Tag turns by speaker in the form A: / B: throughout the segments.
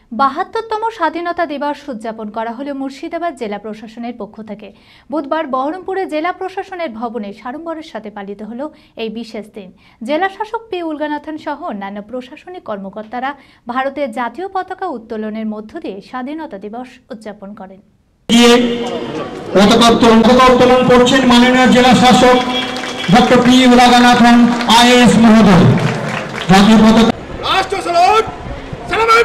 A: ৭২তম স্বাধীনতা দিবস উদযাপন করা হলো মুর্শিদাবাদ জেলা প্রশাসনের পক্ষ থেকে। বুধবার বহরমপুরে জেলা প্রশাসনের ভবনে সাড়ম্বরের সাথে পালিত হলো এই বিশেষ দিন। জেলা শাসক পি উলগানাথন সহ অন্যান্য প্রশাসনিক কর্মকর্তারা ভারতের জাতীয় পতাকা উত্তোলনের মধ্য দিয়ে স্বাধীনতা দিবস উদযাপন করেন।
B: পতাকা উত্তোলন করছেন মাননীয় জেলা শাসক ডক্টর পি উলগানাথন আইএএস মহোদয়। জাতীয় পতাকা
C: রাষ্ট্র সালাম সালাম।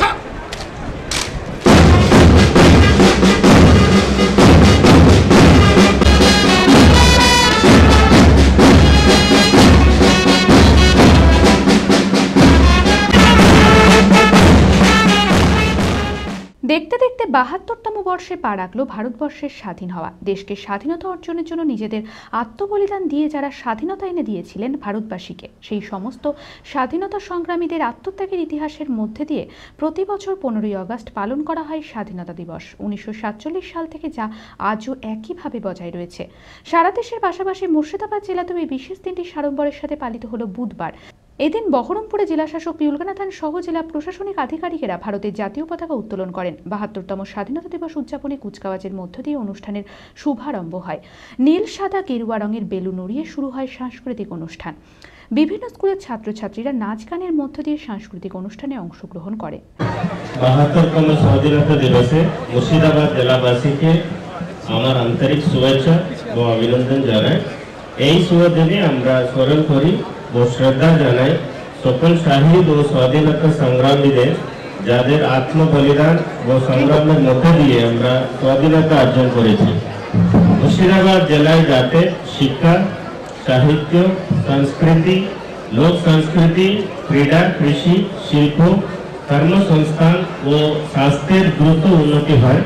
D: দেখতে দেখতে ৭২তম বর্ষে পা রাখল ভারতবর্ষের স্বাধীন হওয়া। দেশকে স্বাধীনতা অর্জনের জন্য নিজেদের আত্মবলিদান দিয়ে যারা স্বাধীনতা এনে দিয়েছিলেন ভারতবাসীকে, সেই সমস্ত স্বাধীনতা সংগ্রামীদের আত্মত্যাগের ইতিহাসের মধ্যে দিয়ে প্রতি বছর 15ই আগস্ট পালন করা হয় স্বাধীনতা দিবস 1947 সাল থেকে, যা আজও একইভাবে বজায় রয়েছে। সারা দেশের পাশাপাশি মুর্শিদাবাদ জেলাতেও এই বিশেষ দিনটি সাড়ম্বরের সাথে পালিত হলো বুধবার। এদিন বহরমপুরে জেলাশাসক পি উলগানাথন সহ জেলা প্রশাসনিক আধিকারিকেরা ভারতের জাতীয় পতাকা উত্তোলন করেন। ৭২তম স্বাধীনতা দিবস উদযাপনে কুচকাওয়াজের মধ্য দিয়ে অনুষ্ঠানের শুভারম্ভ হয়। নীল সাদা গেরুয়া রঙের বেলুন উড়িয়ে শুরু হয় সাংস্কৃতিক অনুষ্ঠান। বিভিন্ন স্কুলের ছাত্রছাত্রীরা নাচ গানের মধ্য দিয়ে সাংস্কৃতিক অনুষ্ঠানে অংশগ্রহণ করে।
E: ৭২তম স্বাধীনতা দিবসে মুর্শিদাবাদ জেলাবাসীকে আমার আন্তরিক শুভেচ্ছা ও অভিনন্দন জানাই। এই শুভ দিনে আমরা স্মরণ করি ও শ্রদ্ধা জানাই সকল শহীদ ও স্বাধীনতা সংগ্রামীদের, যাদের আত্মবলিদান ও সংগ্রামের মধ্য দিয়ে আমরা স্বাধীনতা অর্জন করেছি। মুর্শিদাবাদ জেলায় যাতে শিক্ষা, সাহিত্য, সংস্কৃতি, লোক সংস্কৃতি, ক্রীড়া, কৃষি, শিল্প, কর্মসংস্থান ও স্বাস্থ্যের দ্রুত উন্নতি হয়,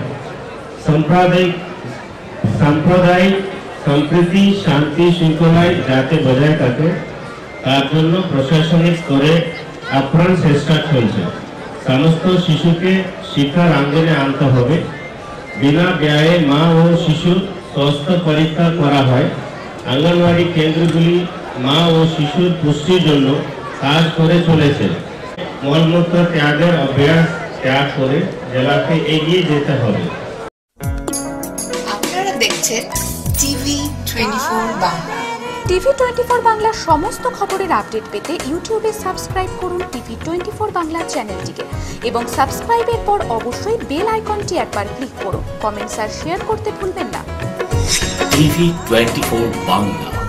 E: সাম্প্রদায়িক সম্প্রীতি, শান্তি শৃঙ্খলায় যাতে বজায় থাকে, তার জন্য প্রশাসনিক স্তরে আপ্রাণ চেষ্টা চলছে। সমস্ত শিশুকে শিক্ষার আঙ্গনে আনতে হবে। বিনা ব্যয়ে মা ও শিশুর স্বাস্থ্য পরীক্ষা করা হয়। অঙ্গনওয়াড়ি কেন্দ্রগুলি মা ও শিশুর পুষ্টির জন্য কাজ করে চলেছে। মলমূত্র ত্যাগের অভ্যাস ত্যাগ করে জেলাকে এগিয়ে যেতে হবে।
F: আপনারা দেখছেন টিভি 24 বাংলা।
D: টিভি 24 বাংলার সমস্ত খবরের আপডেট পেতে ইউটিউবে সাবস্ক্রাইব করুন টিভি 24 বাংলা চ্যানেলটিকে, এবং সাবস্ক্রাইবের পর অবশ্যই বেল আইকনটি একবার ক্লিক করুন। কমেন্টস আর শেয়ার করতে ভুলবেন না।
G: টিভি 24 বাংলা।